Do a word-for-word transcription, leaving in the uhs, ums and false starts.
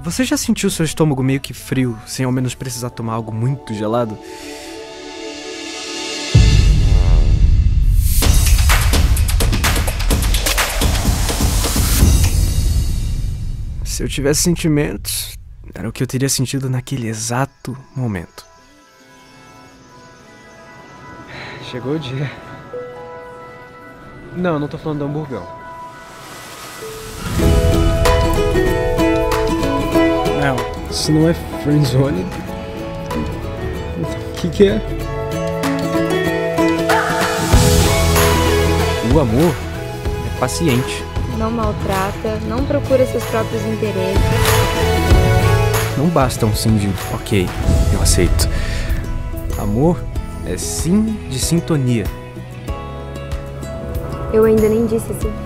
Você já sentiu seu estômago meio que frio, sem ao menos precisar tomar algo muito gelado? Se eu tivesse sentimentos, era o que eu teria sentido naquele exato momento. Chegou o dia. Não, não tô falando do hamburgão. Não, isso não é friendzone. O que que é? O amor é paciente. Não maltrata, não procura seus próprios interesses. Não basta um sim de ok, eu aceito. Amor é sim de sintonia. Eu ainda nem disse sim.